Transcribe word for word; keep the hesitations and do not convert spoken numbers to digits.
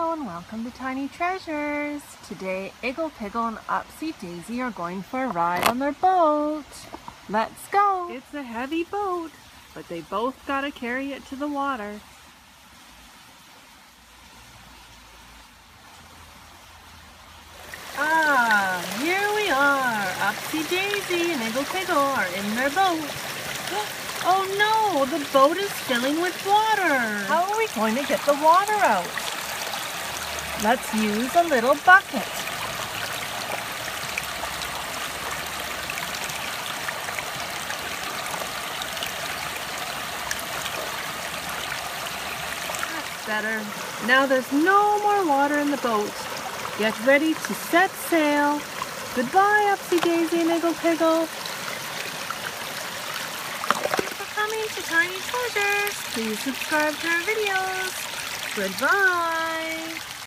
Hello and welcome to Tiny Treasures. Today, Iggle Piggle and Upsy Daisy are going for a ride on their boat. Let's go! It's a heavy boat, but they both gotta carry it to the water. Ah, here we are. Upsy Daisy and Iggle Piggle are in their boat. Oh no, the boat is filling with water. How are we going to get the water out? Let's use a little bucket. That's better. Now there's no more water in the boat. Get ready to set sail. Goodbye, Upsy Daisy and Iggle Piggle. Thanks for coming to Tiny Treasures. Please subscribe to our videos. Goodbye.